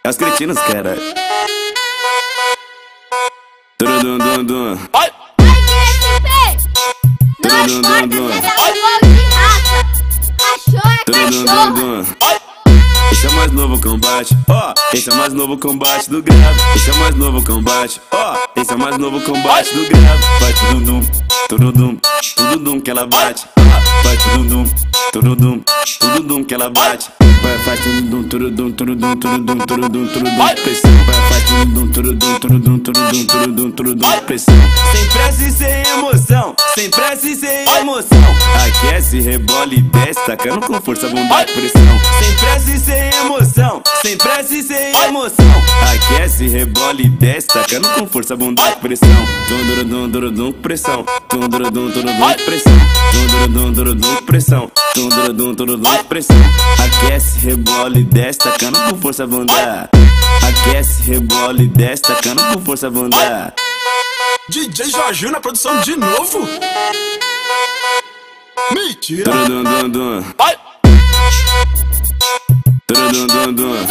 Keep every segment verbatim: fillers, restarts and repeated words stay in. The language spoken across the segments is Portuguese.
É os cretinos, cara. Turudum, dum, dum. Vai Turudum, dum, dum. Turudum, dum, dum. Esse é o mais novo combate, ó. Oh, esse é o mais novo combate do grave. Esse é o mais novo combate, ó. Oh, esse é o mais novo combate do grave. Vai turudum, turudum, turudum que ela bate. Vai turudum, turudum, turudum que ela bate. Vai, faz turudum, turudum, turudum, turudum, turudum, turudum, pressão. Vai, faz turudum, turudum, turudum, turudum, turudum, turudum, pressão. Sem pressa e sem emoção, sem pressa e sem emoção. Aquece, rebola e desce, tacando com força, bondade, pressão. Sem pressa e sem emoção, sem pressa e sem emoção. Aquece, rebola e desce, tacando com força, bondade, pressão. Tum, durudum, durudum, pressão. Tum, durudum, durudum, pressão. Tum, durudum, durudum, pressão. Tum, durudum, durudum, pressão. Aquece, rebola e desce, tacando com força, bondade. Aquece, rebola e desce, tacando com força, bondade. D J Jorginho na produção de novo? Mentira! Turudum, dum, dum. Turudum, dum, dum.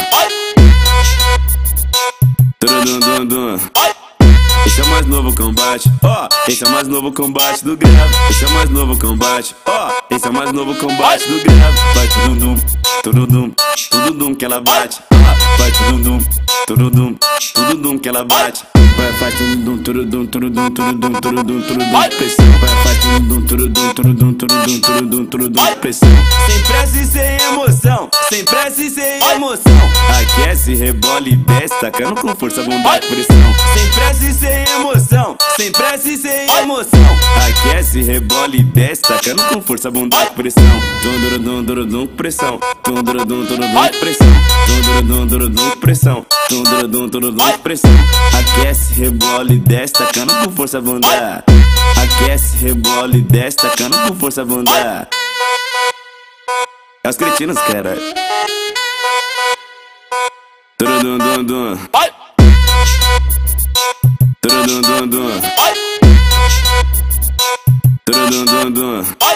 Turudum, dum, dum. Esse é o mais novo combate, ó. Oh, esse é o mais novo combate do grave. Esse é o mais novo combate, ó. Oh, esse é o mais novo combate do grave. Vai turudum, turudum, turudum que ela bate. Vai turudum, turudum, turudum que ela bate. Vai, faz turudum, turudum, turudum, turudum, turudum, turudum, pressão. Vai, faz turudum, turudum, turudum, turudum, turudum, turudum, pressão. Sem pressa e sem emoção, sem pressa e sem emoção. Aquece, rebola e desce, tacando com força, bondade, pressão. Sem pressa e sem emoção, sem pressa e sem emoção. Aquece, rebola e desce, tacando com força, bondade, pressão. Tum, durudum, durudum, pressão. Tum, durudum, durudum, pressão. Tum, durudum, durudum, pressão. Tum, durudum, durudum, pressão. Aquece, rebola e desce, tacando com força, bondade. Aquece, rebola e desce, tacando com força, bondade. É os cretinos, cara. Turudum, dum, dum. Turudum, dum, dum. Turudum, dum, dum.